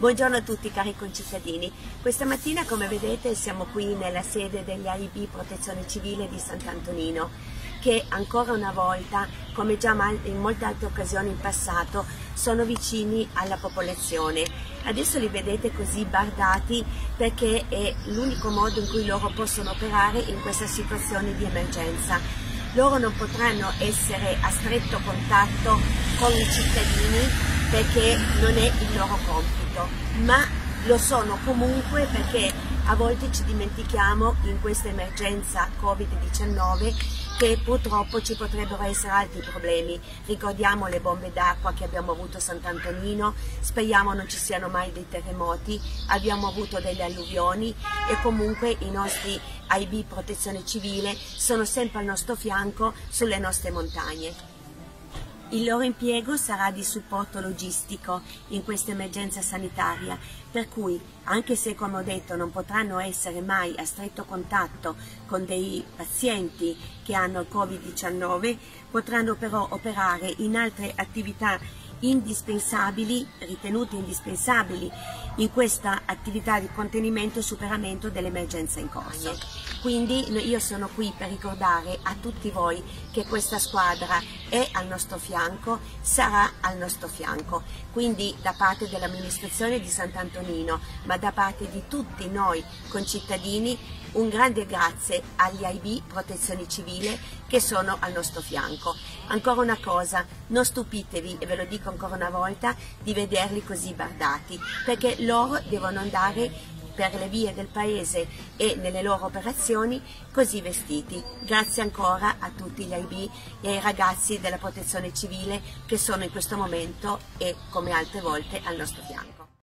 Buongiorno a tutti cari concittadini, questa mattina come vedete siamo qui nella sede degli AIB Protezione Civile di Sant'Antonino che ancora una volta, come già in molte altre occasioni in passato, sono vicini alla popolazione. Adesso li vedete così bardati perché è l'unico modo in cui loro possono operare in questa situazione di emergenza. Loro non potranno essere a stretto contatto con i cittadini perché non è il loro compito, ma lo sono comunque perché a volte ci dimentichiamo in questa emergenza Covid-19 che purtroppo ci potrebbero essere altri problemi. Ricordiamo le bombe d'acqua che abbiamo avuto a Sant'Antonino, speriamo non ci siano mai dei terremoti, abbiamo avuto delle alluvioni e comunque i nostri AIB Protezione Civile sono sempre al nostro fianco sulle nostre montagne. Il loro impiego sarà di supporto logistico in questa emergenza sanitaria, per cui anche se, come ho detto, non potranno essere mai a stretto contatto con dei pazienti che hanno il Covid-19, potranno però operare in altre attività indispensabili, ritenute indispensabili in questa attività di contenimento e superamento dell'emergenza in corso. Quindi io sono qui per ricordare a tutti voi che questa squadra è al nostro fianco, sarà al nostro fianco. Quindi da parte dell'amministrazione di Sant'Antonino, ma da parte di tutti noi concittadini, un grande grazie agli AIB Protezione Civile che sono al nostro fianco. Ancora una cosa, non stupitevi, e ve lo dico ancora una volta, di vederli così bardati, perché loro devono andare per le vie del paese e nelle loro operazioni così vestiti. Grazie ancora a tutti gli AIB e ai ragazzi della Protezione Civile che sono in questo momento e come altre volte al nostro fianco.